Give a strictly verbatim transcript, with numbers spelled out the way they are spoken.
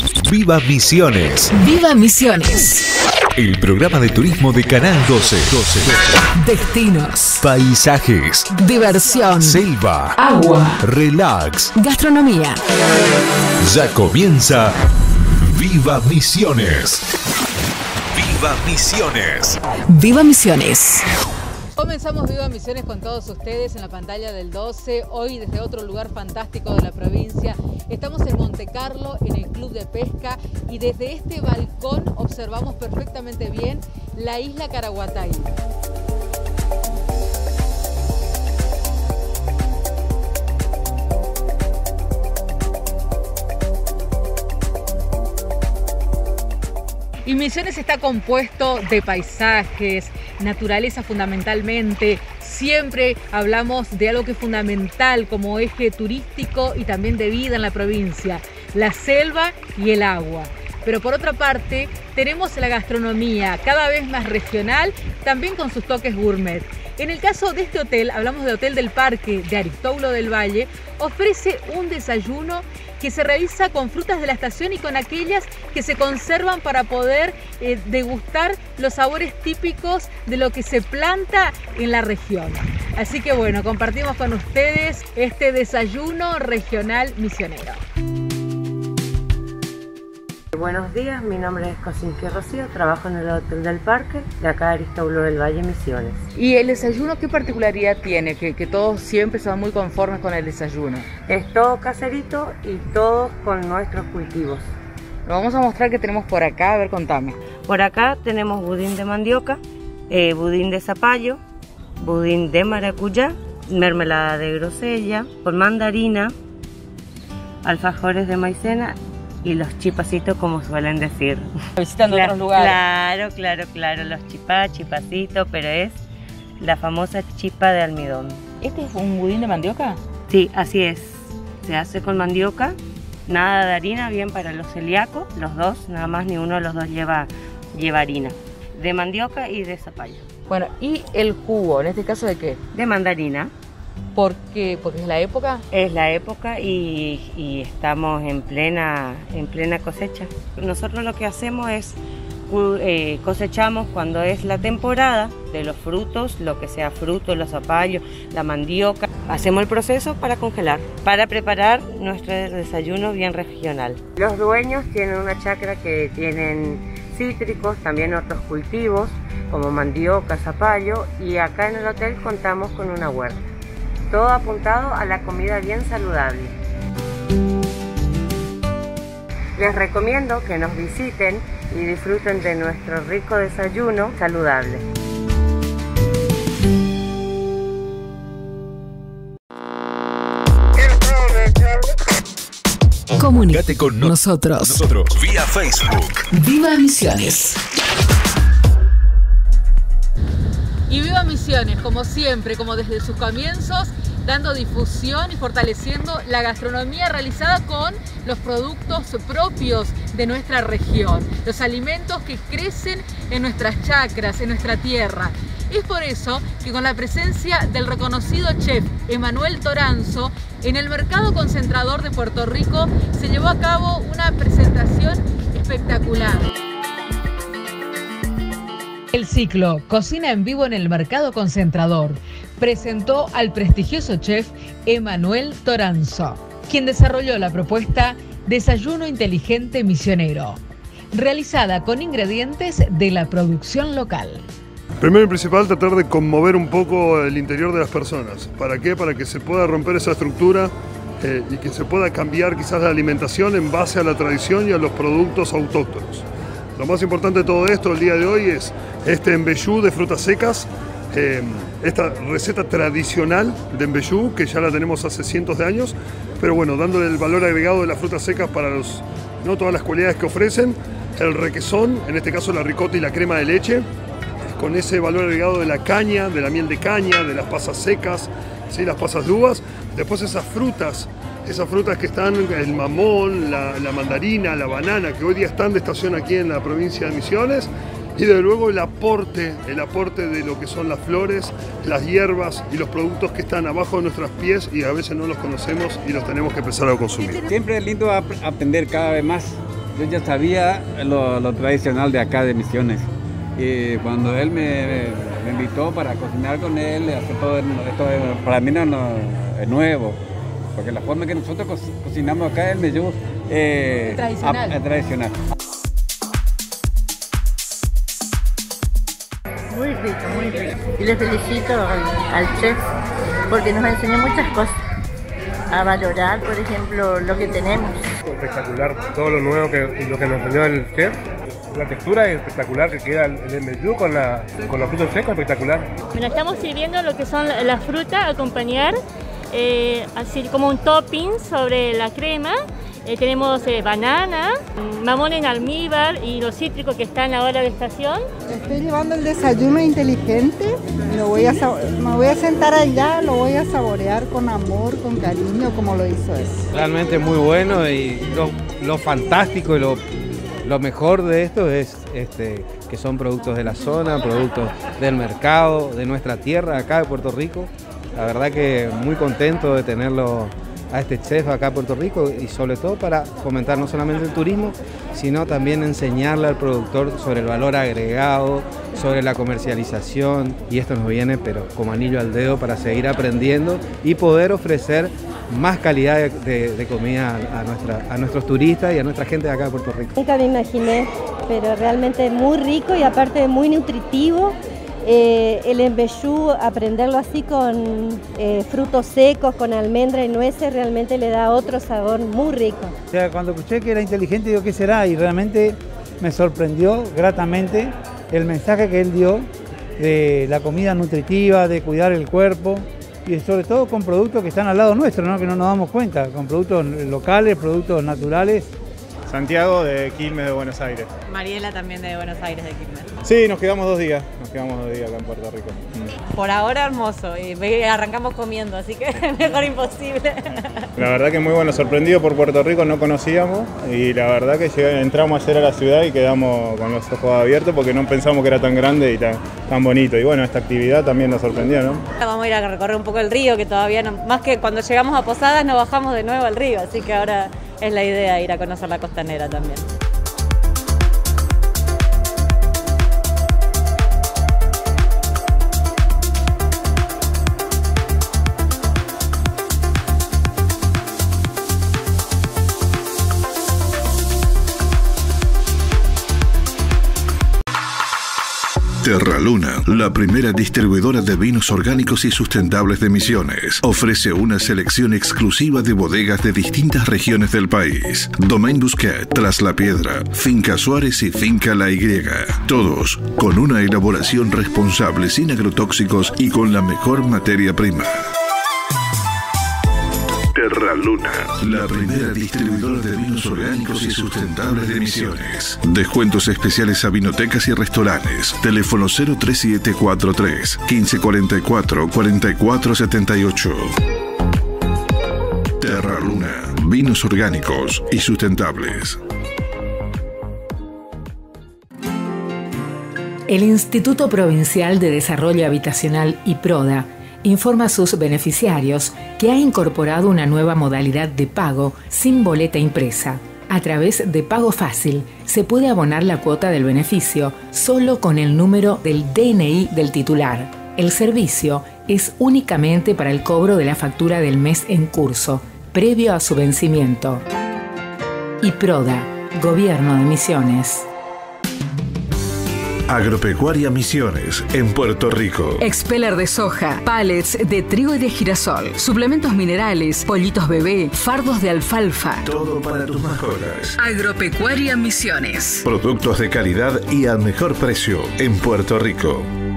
Viva Misiones. Viva Misiones. El programa de turismo de Canal doce. doce. Destinos. Paisajes. Diversión. Selva. Agua. Relax. Gastronomía. Ya comienza Viva Misiones. Viva Misiones. Viva Misiones. Comenzamos Viva Misiones con todos ustedes en la pantalla del doce, hoy desde otro lugar fantástico de la provincia. Estamos en Monte Carlo, en el Club de Pesca, y desde este balcón observamos perfectamente bien la isla Caraguatay. Y Misiones está compuesto de paisajes, naturaleza fundamentalmente. Siempre hablamos de algo que es fundamental como eje turístico y también de vida en la provincia, la selva y el agua. Pero por otra parte, tenemos la gastronomía cada vez más regional, también con sus toques gourmet. En el caso de este hotel, hablamos de Hotel del Parque de Aristóbulo del Valle, ofrece un desayuno que se realiza con frutas de la estación y con aquellas que se conservan para poder eh, degustar los sabores típicos de lo que se planta en la región. Así que bueno, compartimos con ustedes este desayuno regional misionero. Buenos días, mi nombre es Cosinqui Rocío, trabajo en el Hotel del Parque de acá de Aristóbulo del Valle, Misiones. ¿Y el desayuno qué particularidad tiene? Que, que todos siempre son muy conformes con el desayuno. Es todo caserito y todos con nuestros cultivos. Lo vamos a mostrar que tenemos por acá, a ver, contame. Por acá tenemos budín de mandioca, eh, budín de zapallo, budín de maracuyá, mermelada de grosella, con mandarina, alfajores de maicena y los chipacitos, como suelen decir. Visitando claro, otros lugares. Claro, claro, claro, los chipá, chipacitos, pero es la famosa chipa de almidón. ¿Este es un budín de mandioca? Sí, así es. Se hace con mandioca, nada de harina, bien para los celíacos, los dos, nada más, ni uno de los dos lleva, lleva harina. De mandioca y de zapallo. Bueno, ¿y el jugo? ¿En este caso de qué? De mandarina. ¿Por qué? ¿Porque es la época? Es la época y, y estamos en plena, en plena cosecha. Nosotros lo que hacemos es eh, cosechamos cuando es la temporada de los frutos, lo que sea fruto, los zapallos, la mandioca. Hacemos el proceso para congelar, para preparar nuestro desayuno bien regional. Los dueños tienen una chacra que tienen cítricos, también otros cultivos como mandioca, zapallo, y acá en el hotel contamos con una huerta. Todo apuntado a la comida bien saludable. Les recomiendo que nos visiten y disfruten de nuestro rico desayuno saludable. Comunícate con no nosotros. nosotros vía Facebook. Viva Misiones. Y Viva Misiones, como siempre, como desde sus comienzos, dando difusión y fortaleciendo la gastronomía realizada con los productos propios de nuestra región, los alimentos que crecen en nuestras chacras, en nuestra tierra. Es por eso que con la presencia del reconocido chef Emanuel Toranzo, en el Mercado Concentrador de Puerto Rico se llevó a cabo una presentación espectacular. El ciclo Cocina en Vivo en el Mercado Concentrador presentó al prestigioso chef Emanuel Toranzo, quien desarrolló la propuesta Desayuno Inteligente Misionero, realizada con ingredientes de la producción local. Primero y principal, tratar de conmover un poco el interior de las personas. ¿Para qué? Para que se pueda romper esa estructura eh, y que se pueda cambiar quizás la alimentación en base a la tradición y a los productos autóctonos. Lo más importante de todo esto el día de hoy es este embellú de frutas secas, eh, esta receta tradicional de embellú que ya la tenemos hace cientos de años, pero bueno, dándole el valor agregado de las frutas secas para los, no todas las cualidades que ofrecen, el requesón, en este caso la ricota y la crema de leche, con ese valor agregado de la caña, de la miel de caña, de las pasas secas, ¿sí? Las pasas de uvas, después esas frutas, esas frutas que están, el mamón, la, la mandarina, la banana, que hoy día están de estación aquí en la provincia de Misiones, y desde luego el aporte, el aporte de lo que son las flores, las hierbas y los productos que están abajo de nuestros pies y a veces no los conocemos y los tenemos que empezar a consumir. Siempre es lindo ap aprender cada vez más Yo ya sabía lo, lo tradicional de acá de Misiones. Y cuando él me, me invitó para cocinar con él, hacer todo esto, para mí no, no es nuevo. Porque la forma que nosotros co cocinamos acá en Meyú eh, tradicional. es tradicional. Muy rico, muy rico. Y le felicito al, al chef porque nos enseñó muchas cosas. A valorar, por ejemplo, lo que tenemos. Espectacular, todo lo nuevo que lo que nos enseñó el chef. La textura es espectacular que queda el meyú con, la, con los frutos secos, espectacular. Bueno, estamos sirviendo lo que son las frutas a acompañar, eh, así como un topping sobre la crema. Eh, tenemos eh, banana, mamón en almíbar y los cítricos que están ahora de estación. Estoy llevando el desayuno inteligente, lo voy a, me voy a sentar allá, lo voy a saborear con amor, con cariño, como lo hizo él. Realmente muy bueno y lo, lo fantástico y lo, lo mejor de esto es este, que son productos de la zona, productos del mercado, de nuestra tierra, acá de Puerto Rico. La verdad que muy contento de tenerlo a este chef acá en Puerto Rico y sobre todo para fomentar no solamente el turismo, sino también enseñarle al productor sobre el valor agregado, sobre la comercialización, y esto nos viene pero como anillo al dedo para seguir aprendiendo y poder ofrecer más calidad de, de, de comida a, nuestra, a nuestros turistas y a nuestra gente de acá de Puerto Rico. Nunca me imaginé, pero realmente muy rico y aparte muy nutritivo. Eh, el embellú, aprenderlo así con eh, frutos secos, con almendra y nueces, realmente le da otro sabor muy rico. O sea, cuando escuché que era inteligente, digo, ¿qué será? Y realmente me sorprendió gratamente el mensaje que él dio de la comida nutritiva, de cuidar el cuerpo y sobre todo con productos que están al lado nuestro, ¿no? Que no nos damos cuenta, con productos locales, productos naturales. Santiago de Quilmes de Buenos Aires. Mariela también de Buenos Aires de Quilmes. Sí, nos quedamos dos días, nos quedamos dos días acá en Puerto Rico. Por ahora hermoso, y arrancamos comiendo, así que mejor imposible. La verdad que muy bueno, sorprendido por Puerto Rico, no conocíamos y la verdad que llegamos, entramos ayer a la ciudad y quedamos con los ojos abiertos porque no pensamos que era tan grande y tan, tan bonito. Y bueno, esta actividad también nos sorprendió, ¿no? Vamos a ir a recorrer un poco el río, que todavía no, más que cuando llegamos a Posadas nos bajamos de nuevo al río, así que ahora es la idea ir a conocer la costanera también. Terraluna, la primera distribuidora de vinos orgánicos y sustentables de Misiones, ofrece una selección exclusiva de bodegas de distintas regiones del país. Domaine Busquet, Tras la Piedra, Finca Suárez y Finca La Y. Todos con una elaboración responsable, sin agrotóxicos y con la mejor materia prima. Terraluna, la primera distribuidora de vinos orgánicos y sustentables de Misiones. Descuentos especiales a vinotecas y restaurantes. Teléfono cero tres siete cuatro tres, quince cuarenta y cuatro, cuarenta y cuatro setenta y ocho. Terraluna, vinos orgánicos y sustentables. El Instituto Provincial de Desarrollo Habitacional IPRODA informa a sus beneficiarios que ha incorporado una nueva modalidad de pago sin boleta impresa. A través de Pago Fácil se puede abonar la cuota del beneficio solo con el número del D N I del titular. El servicio es únicamente para el cobro de la factura del mes en curso, previo a su vencimiento. IPRODA, Gobierno de Misiones. Agropecuaria Misiones, en Puerto Rico. Expeller de soja, pallets de trigo y de girasol, suplementos minerales, pollitos bebé, fardos de alfalfa. Todo para tus mascotas. Agropecuaria Misiones. Productos de calidad y al mejor precio en Puerto Rico.